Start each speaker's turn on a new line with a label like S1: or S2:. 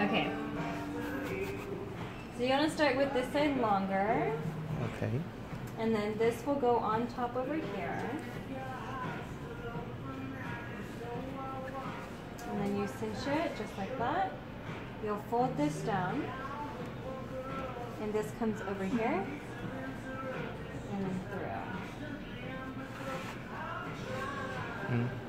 S1: Okay. So you're gonna start with this side longer.
S2: Okay.
S1: And then this will go on top over here. And then you cinch it just like that. You'll fold this down. And this comes over here. And then through.
S2: Mm.